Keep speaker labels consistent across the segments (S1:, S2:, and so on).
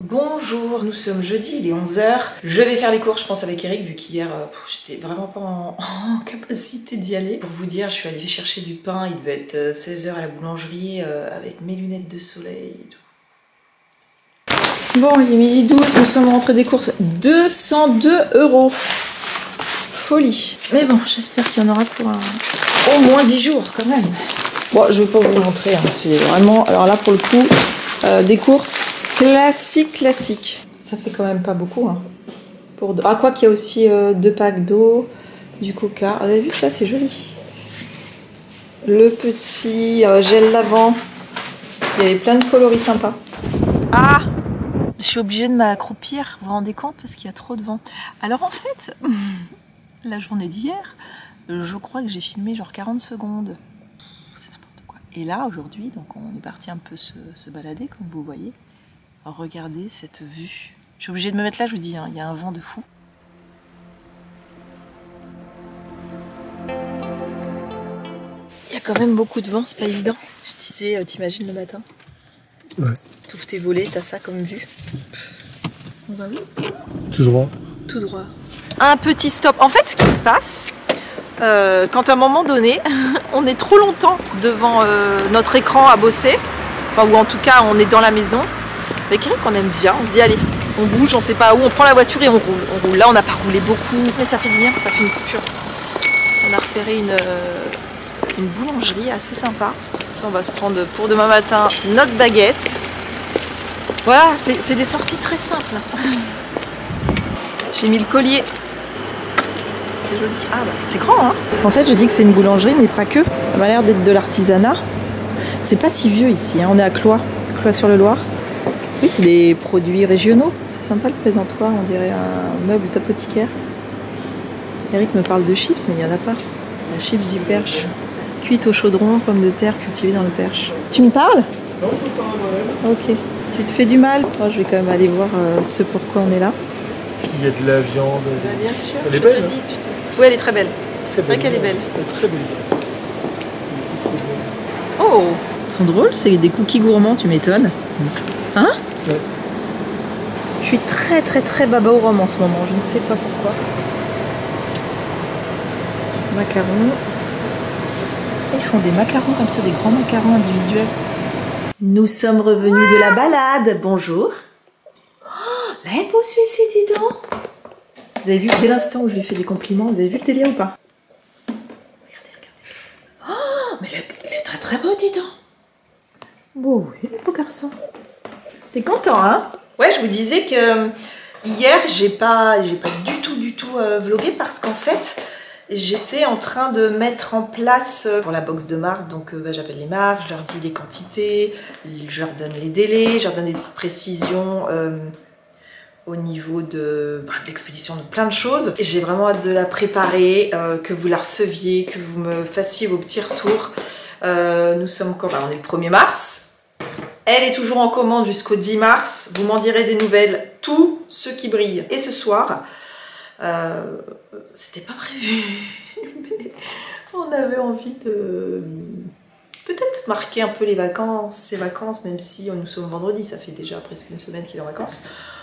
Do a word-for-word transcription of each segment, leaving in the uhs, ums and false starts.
S1: Bonjour, nous sommes jeudi, il est onze heures. Je vais faire les courses, je pense, avec Eric, vu qu'hier, euh, j'étais vraiment pas en, en capacité d'y aller. Pour vous dire, je suis allée chercher du pain, il devait être seize heures à la boulangerie, euh, avec mes lunettes de soleil et tout. Bon, il est midi douze, nous sommes rentrés des courses. deux cent deux euros. Folie. Mais bon, j'espère qu'il y en aura pour un... au moins dix jours, quand même. Bon, je vais pas vous montrer, hein. C'est vraiment... Alors là, pour le coup, euh, des courses classiques, classiques. Ça fait quand même pas beaucoup, hein. Pour... Ah, quoi qu'il y a aussi euh, deux packs d'eau, du coca. Vous avez vu ça, c'est joli. Le petit euh, gel lavant. Il y avait plein de coloris sympas. Ah! Je suis obligée de m'accroupir, vous vous rendez compte, parce qu'il y a trop de vent. Alors en fait, la journée d'hier, je crois que j'ai filmé genre quarante secondes. C'est n'importe quoi. Et là, aujourd'hui, donc on est parti un peu se, se balader, comme vous voyez. Regardez cette vue. Je suis obligée de me mettre là, je vous dis, hein, il y a un vent de fou. Il y a quand même beaucoup de vent, c'est pas évident. Je disais, euh, t'imagines le matin?
S2: Ouais.
S1: T'ouvres tes volets, t'as ça comme vue. On va où?
S2: Tout droit.
S1: Tout droit. Un petit stop. En fait, ce qui se passe, euh, quand à un moment donné, on est trop longtemps devant euh, notre écran à bosser, enfin, ou en tout cas, on est dans la maison, avec Eric, on aime bien, on se dit, allez, on bouge, on sait pas où, on prend la voiture et on roule. On roule. Là, on n'a pas roulé beaucoup, mais ça fait du bien, ça fait une coupure. On a repéré une, euh, une boulangerie assez sympa. Ça, on va se prendre pour demain matin notre baguette. Voilà, c'est des sorties très simples. J'ai mis le collier. C'est joli. Ah bah, c'est grand, hein. En fait, je dis que c'est une boulangerie, mais pas que. Ça m'a l'air d'être de l'artisanat. C'est pas si vieux ici, hein. On est à Cloix, Cloix-sur-le-Loir. Oui, c'est des produits régionaux. C'est sympa le présentoir, on dirait un meuble d'apothicaire. Eric me parle de chips, mais il n'y en a pas. La chips du Perche. Cuite au chaudron, pommes de terre cultivées dans le Perche. Tu me parles?
S2: Non, je peux pas en
S1: Ok. Tu te fais du mal? Oh, je vais quand même aller voir euh, ce pourquoi on est là.
S2: Il y a de la viande.
S1: Bah, bien sûr,
S2: elle est
S1: je
S2: belle,
S1: te
S2: hein.
S1: dis. Tu te... Oui, elle est très belle.
S2: Très
S1: C'est vrai qu'elle est belle.
S2: Elle est très belle.
S1: Oh, ils sont drôles, c'est des cookies gourmands, tu m'étonnes. Hein?
S2: Ouais.
S1: Je suis très très très baba au rhum en ce moment, je ne sais pas pourquoi. Macarons. Ils font des macarons comme ça, des grands macarons individuels. Nous sommes revenus de la balade. Bonjour. Oh, la beau celui-ci, dis donc. Vous avez vu, dès l'instant où je lui fais des compliments, vous avez vu le délire ou pas? Regardez, regardez. Oh, mais il est très très beau, dis donc. Bon, oui, beau garçon. T'es content, hein? Ouais, je vous disais que hier, j'ai pas, j'ai pas du tout, du tout euh, vlogué parce qu'en fait, j'étais en train de mettre en place pour la box de mars, donc euh, bah, j'appelle les marques, je leur dis les quantités, je leur donne les délais, je leur donne des petites précisions euh, au niveau de, bah, de l'expédition de plein de choses. J'ai vraiment hâte de la préparer, euh, que vous la receviez, que vous me fassiez vos petits retours. Euh, nous sommes quand bah, on est le premier mars. Elle est toujours en commande jusqu'au dix mars. Vous m'en direz des nouvelles, tout ce qui brille. Et ce soir, euh, c'était pas prévu, mais on avait envie de peut-être marquer un peu les vacances, ces vacances, même si nous sommes vendredi, ça fait déjà presque une semaine qu'il est en vacances.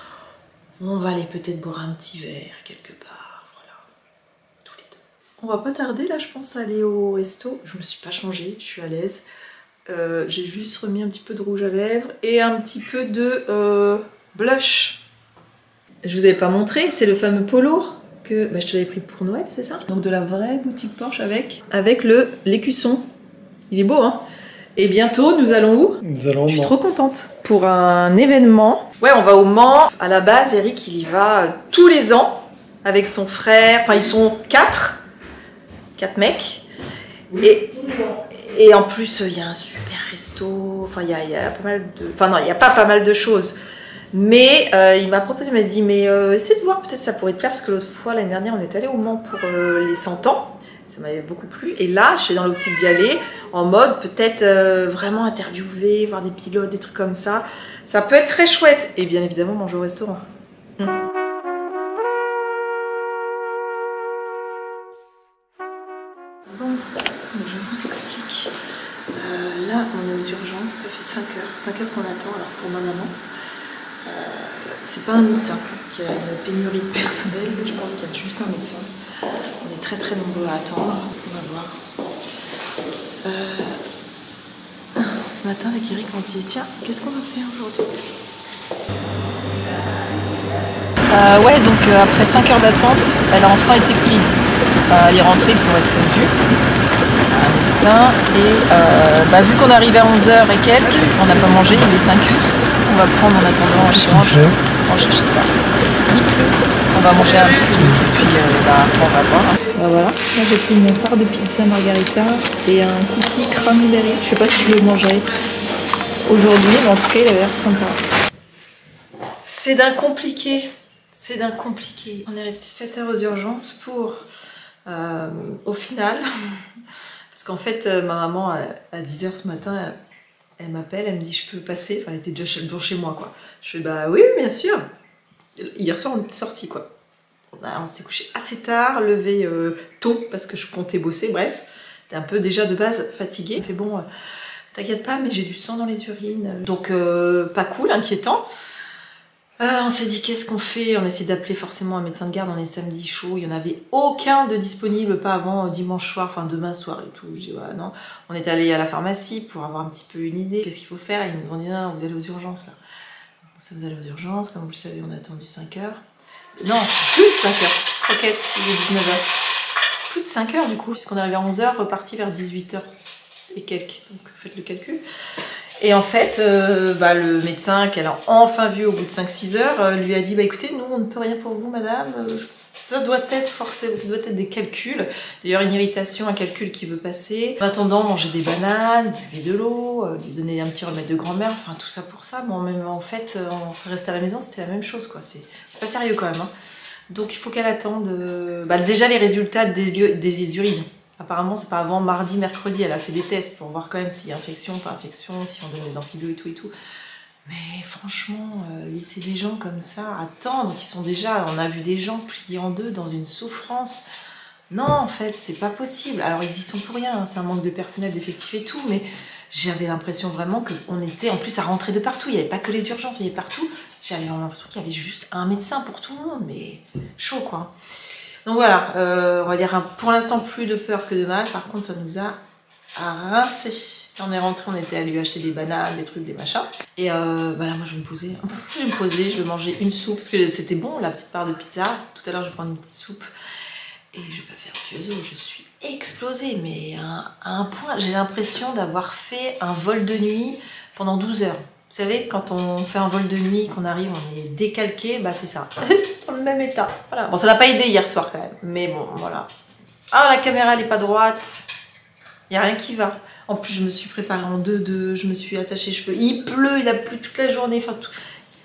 S1: On va aller peut-être boire un petit verre quelque part, voilà, tous les deux. On va pas tarder là, je pense, à aller au resto. Je me suis pas changée, je suis à l'aise. Euh, j'ai juste remis un petit peu de rouge à lèvres et un petit peu de euh, blush. Je vous avais pas montré, c'est le fameux polo que bah, je te l'avais pris pour Noël, c'est ça? Donc de la vraie boutique Porsche avec, avec le l'écusson. Il est beau, hein? Et bientôt, nous allons où?
S2: Nous allons.
S1: Je suis trop contente. Pour un événement. Ouais, on va au Mans. À la base, Eric, il y va euh, tous les ans avec son frère. Enfin, ils sont quatre. Quatre mecs. Et... Et en plus, il y a un super resto, enfin, il y a, il y a pas mal de... Enfin, non, il n'y a pas pas mal de choses. Mais euh, il m'a proposé, il m'a dit, mais euh, essaie de voir, peut-être ça pourrait te plaire, parce que l'autre fois, l'année dernière, on est allé au Mans pour euh, les cent ans. Ça m'avait beaucoup plu. Et là, je suis dans l'optique d'y aller, en mode peut-être euh, vraiment interviewer, voir des pilotes, des trucs comme ça. Ça peut être très chouette. Et bien évidemment, manger au restaurant. Mmh. Bon, je vous explique. Euh, là, on est aux urgences, ça fait cinq heures. cinq heures qu'on attend, alors pour ma maman. Euh, c'est pas un mythe hein, qu'il y a une pénurie de personnel, je pense qu'il y a juste un médecin. On est très très nombreux à attendre, on va voir. Euh, ce matin avec Eric on se dit tiens, qu'est-ce qu'on va faire aujourd'hui? euh, Ouais, donc euh, après cinq heures d'attente, elle a enfin été prise. Euh, elle est rentrée pour être vue, un médecin, et euh, bah, vu qu'on arrivait à onze heures et quelques, on n'a pas mangé, il est cinq heures. On va prendre en attendant, je mange, manger, je sais pas. Il pleut. On va manger un petit truc et puis euh, bah, on va voir. Bah voilà, là j'ai pris une part de pizza margarita et un cookie cranberry. Je sais pas si je le mangerai aujourd'hui, mais en tout cas il a l'air sympa. C'est d'un compliqué, c'est d'un compliqué. On est resté sept heures aux urgences pour, euh, au final, parce qu'en fait ma maman à dix heures ce matin, elle, elle m'appelle, elle me dit je peux passer, enfin elle était déjà devant chez moi quoi. Je fais bah oui bien sûr. Hier soir on était sortis quoi. On, on s'était couché assez tard, levé euh, tôt parce que je comptais bosser, bref. T'es un peu déjà de base fatiguée. Elle fait bon, euh, t'inquiète pas mais j'ai du sang dans les urines. Donc euh, pas cool, inquiétant. Euh, on s'est dit qu'est-ce qu'on fait, on essaie d'appeler forcément un médecin de garde, on est samedi chaud, il n'y en avait aucun de disponible, pas avant dimanche soir, enfin demain soir et tout. J'ai dit ouais, non. On est allé à la pharmacie pour avoir un petit peu une idée, qu'est-ce qu'il faut faire, et ils nous ont dit non, vous allez aux urgences là. Donc ça vous allez aux urgences, comme vous le savez on a attendu cinq heures. Non, plus de cinq heures, croquette, il est dix-neuf heures. Plus de cinq heures du coup, puisqu'on est arrivé à onze heures, reparti vers dix-huit heures et quelques, donc faites le calcul. Et en fait, euh, bah, le médecin qu'elle a enfin vu au bout de cinq six heures euh, lui a dit bah, écoutez, nous on ne peut rien pour vous madame, euh, ça doit être forcément, ça doit être des calculs, d'ailleurs une irritation, un calcul qui veut passer. En attendant, manger des bananes, buvez de l'eau, euh, lui donner un petit remède de grand-mère, enfin tout ça pour ça. Bon, même en fait, on serait resté à la maison, c'était la même chose quoi, c'est pas sérieux quand même. Hein. Donc il faut qu'elle attende euh, bah, déjà les résultats des, lieux, des urines. Apparemment, c'est pas avant mardi, mercredi, elle a fait des tests pour voir quand même s'il y a infection, pas infection, si on donne des antibiotiques et tout et tout. Mais franchement, euh, laisser des gens comme ça attendre, qui sont déjà, on a vu des gens pliés en deux dans une souffrance. Non, en fait, c'est pas possible. Alors, ils y sont pour rien, hein, c'est un manque de personnel, d'effectifs et tout, mais j'avais l'impression vraiment qu'on était en plus à rentrer de partout. Il n'y avait pas que les urgences, il y avait partout. J'avais l'impression qu'il y avait juste un médecin pour tout le monde, mais chaud quoi. Donc voilà, euh, on va dire pour l'instant plus de peur que de mal. Par contre, ça nous a rincé. Quand on est rentré, on était allé lui acheter des bananes, des trucs, des machins. Et euh, bah là, moi, je vais me poser. Je vais me poser, je vais manger une soupe parce que c'était bon, la petite part de pizza. Tout à l'heure, je vais prendre une petite soupe et je vais pas faire vieux os. Je suis explosée, mais à, à un point, j'ai l'impression d'avoir fait un vol de nuit pendant douze heures. Vous savez, quand on fait un vol de nuit, qu'on arrive, on est décalqué, bah c'est ça. Dans le même état. Voilà. Bon, ça n'a pas aidé hier soir quand même, mais bon, voilà. Ah, la caméra, elle n'est pas droite. Il n'y a rien qui va. En plus, je me suis préparée en deux-deux, je me suis attachée les cheveux. Il pleut, il a plu toute la journée. Enfin, tout...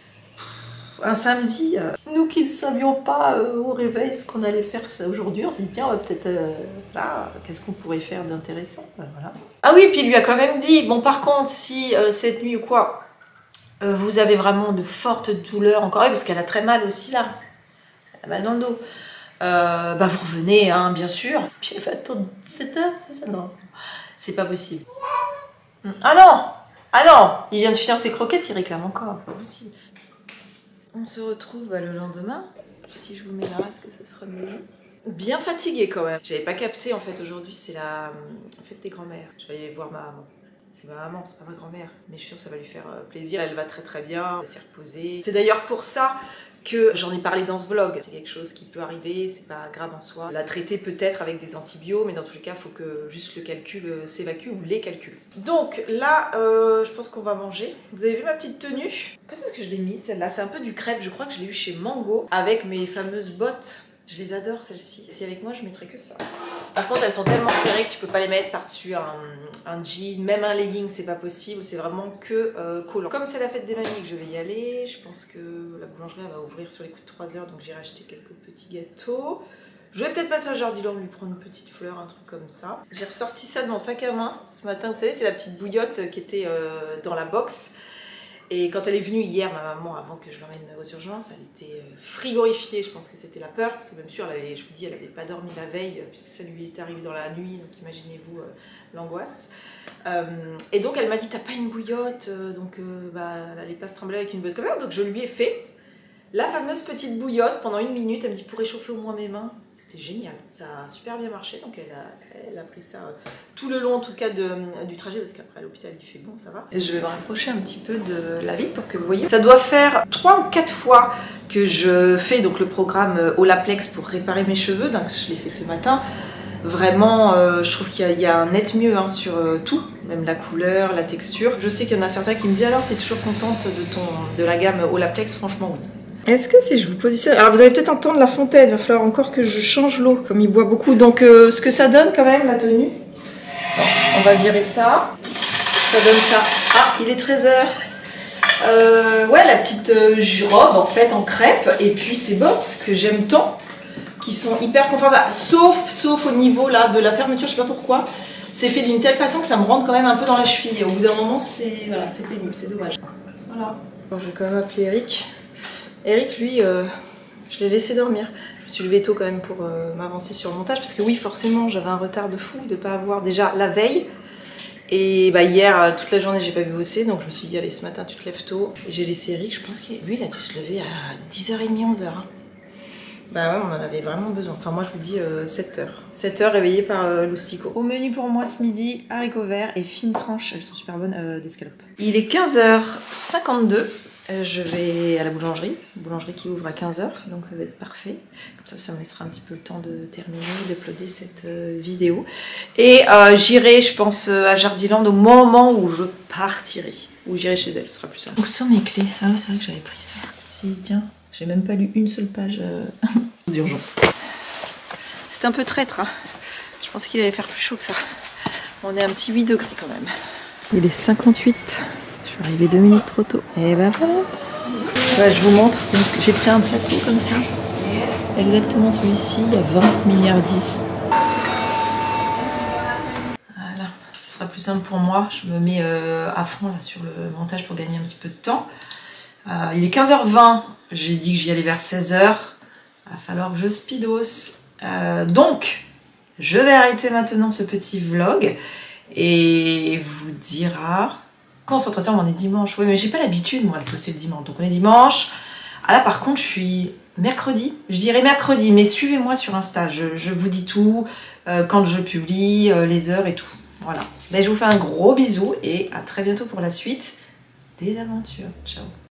S1: Un samedi, euh, nous qui ne savions pas euh, au réveil ce qu'on allait faire aujourd'hui, on s'est dit, tiens, on va peut-être euh, là, qu'est-ce qu'on pourrait faire d'intéressant, ben, voilà. Ah oui, puis il lui a quand même dit, bon, par contre, si euh, cette nuit ou quoi, euh, vous avez vraiment de fortes douleurs, encore, oui, parce qu'elle a très mal aussi là, elle a mal dans le dos, euh, bah vous revenez, hein, bien sûr. Puis elle va attendre sept heures, c'est ça? Non, c'est pas possible. Ah non, ah non, il vient de finir ses croquettes, il réclame encore, pas possible. On se retrouve bah, le lendemain. Si je vous mets la masque, ce sera mieux. Bien fatiguée quand même. J'avais pas capté en fait aujourd'hui, c'est la euh, fête des grands-mères. Je vais aller voir ma maman. C'est ma maman, c'est pas ma grand-mère. Mais je suis sûre que ça va lui faire euh, plaisir. Elle va très très bien, elle s'est reposée. C'est d'ailleurs pour ça que j'en ai parlé dans ce vlog. C'est quelque chose qui peut arriver, c'est pas grave en soi. La traiter peut-être avec des antibiotiques, mais dans tous les cas, il faut que juste le calcul euh, s'évacue ou les calculs. Donc là, euh, je pense qu'on va manger. Vous avez vu ma petite tenue? Quand est-ce que je l'ai mise celle-là? C'est un peu du crêpe, je crois que je l'ai eu chez Mango avec mes fameuses bottes. Je les adore celles-ci. Si avec moi, je mettrais que ça. Par contre, elles sont tellement serrées que tu peux pas les mettre par-dessus un, un jean, même un legging, c'est pas possible. C'est vraiment que euh, collant. Comme c'est la fête des mamies que je vais y aller, je pense que la boulangerie elle va ouvrir sur les coups de trois heures, donc j'irai acheter quelques petits gâteaux. Je vais peut-être passer à Jardiland lui prendre une petite fleur, un truc comme ça. J'ai ressorti ça de mon sac à main ce matin. Vous savez, c'est la petite bouillotte qui était euh, dans la box. Et quand elle est venue hier, ma maman, avant que je l'emmène aux urgences, elle était frigorifiée. Je pense que c'était la peur. Parce que même sûr, elle avait, je vous dis, elle n'avait pas dormi la veille, puisque ça lui était arrivé dans la nuit. Donc imaginez-vous euh, l'angoisse. Euh, et donc elle m'a dit, t'as pas une bouillotte? Donc euh, bah, elle n'allait pas se trembler avec une botte comme ça. Donc je lui ai fait. La fameuse petite bouillotte, pendant une minute, elle me dit pour réchauffer au moins mes mains. C'était génial, ça a super bien marché, donc elle a, elle a pris ça euh, tout le long en tout cas de, du trajet, parce qu'après à l'hôpital il fait bon, ça va. Et je vais me rapprocher un petit peu de la vitre pour que vous voyez. Ça doit faire trois ou quatre fois que je fais donc le programme Olaplex pour réparer mes cheveux, donc je l'ai fait ce matin. Vraiment, euh, je trouve qu'il y, y a un net mieux hein, sur euh, tout, même la couleur, la texture. Je sais qu'il y en a certains qui me disent alors, t'es toujours contente de, ton, de la gamme Olaplex? Franchement, oui. Est-ce que si je vous positionne... Alors vous allez peut-être entendre la fontaine, il va falloir encore que je change l'eau, comme il boit beaucoup. Donc euh, ce que ça donne quand même, la tenue. Bon, on va virer ça. Ça donne ça. Ah, il est treize heures. Euh, ouais, la petite euh, robe en fait en crêpe. Et puis ces bottes que j'aime tant, qui sont hyper confortables. Sauf, sauf au niveau là de la fermeture, je sais pas pourquoi. C'est fait d'une telle façon que ça me rentre quand même un peu dans la cheville. Au bout d'un moment, c'est voilà, c'est pénible, c'est dommage. Voilà. Bon, je vais quand même appeler Eric. Eric, lui, euh, je l'ai laissé dormir. Je me suis levée tôt quand même pour euh, m'avancer sur le montage. Parce que oui, forcément, j'avais un retard de fou de ne pas avoir déjà la veille. Et bah, hier, toute la journée, j'ai pas pu bosser. Donc je me suis dit, allez, ce matin, tu te lèves tôt. Et j'ai laissé Eric, je pense qu'il lui, il a dû se lever à dix heures trente, onze heures. Hein. Bah ouais, on en avait vraiment besoin. Enfin, moi, je vous dis euh, sept heures. sept heures réveillée par euh, Loustico. Au menu pour moi ce midi, haricots verts et fines tranches. Elles sont super bonnes, euh, d'escalope. Il est quinze heures cinquante-deux. Je vais à la boulangerie, boulangerie qui ouvre à quinze heures, donc ça va être parfait. Comme ça, ça me laissera un petit peu le temps de terminer, d'uploader cette euh, vidéo. Et euh, j'irai, je pense, à Jardiland au moment où je partirai. Ou j'irai chez elle, ce sera plus simple. Où sont mes clés? Ah, c'est vrai que j'avais pris ça. Je me suis dit, tiens, j'ai même pas lu une seule page euh, aux urgences. C'est un peu traître, hein. Je pensais qu'il allait faire plus chaud que ça. On est à un petit huit degrés quand même. Il est cinquante-huit. Je suis arrivée deux minutes trop tôt. Et ben voilà. Ouais, je vous montre. J'ai pris un plateau comme ça. Exactement celui-ci. Il y a vingt milliards. Voilà. Ce sera plus simple pour moi. Je me mets euh, à fond là sur le montage pour gagner un petit peu de temps. Euh, il est quinze heures vingt. J'ai dit que j'y allais vers seize heures. Il va falloir que je speedos. Euh, donc, je vais arrêter maintenant ce petit vlog et vous dira... Concentration, on est dimanche. Oui, mais j'ai pas l'habitude, moi, de poster le dimanche. Donc, on est dimanche. Ah là, par contre, je suis mercredi. Je dirais mercredi, mais suivez-moi sur Insta. Je, je vous dis tout, euh, quand je publie, euh, les heures et tout. Voilà. Ben, je vous fais un gros bisou et à très bientôt pour la suite des aventures. Ciao.